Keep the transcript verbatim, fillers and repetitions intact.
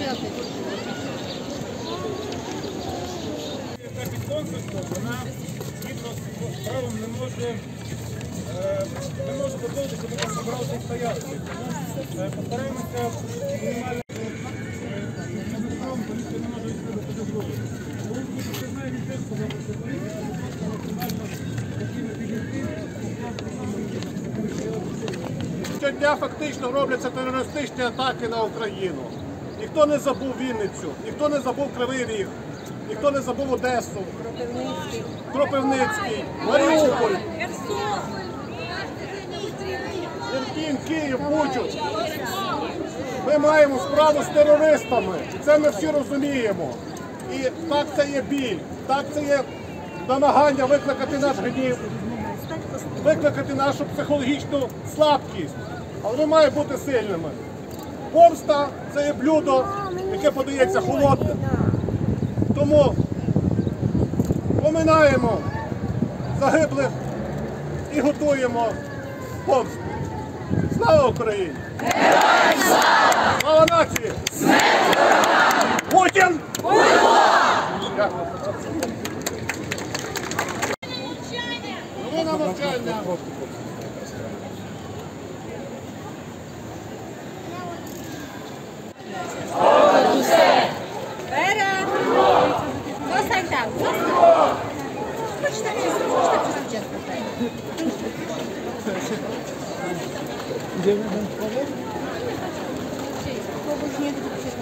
Яка під конкурсом, вона згідно з правом не може не може дозволити, щоб ми там зібралися і стояли. Тому постараємося мінімально правом, поліція не може відповідати до зброї. Це знає міністерство, що поліція максимально такими підійти. Щодня фактично робляться терористичні атаки на Україну. Ніхто не забув Вінницю, ніхто не забув Кривий Ріг, ніхто не забув Одесу, Кропивницький, Маріуполь, Ірпінь, Київ, Бучу. Ми маємо справу з терористами, і це ми всі розуміємо. І так це є біль, так це є намагання викликати наш гнів, викликати нашу психологічну слабкість. Але ми маємо бути сильними. Помста – це є блюдо, яке подається холодним. Тому поминаємо загиблих і готуємо помсту. Слава Україні! Героям слава! Слава нації! Смерть ворогам! Путін! Уйло! Дякую. Хвилина мовчання. Вера! Zostań tam! Chodź tak się, chodź tak się zwycięstwo. Idziemy? Kogoś nie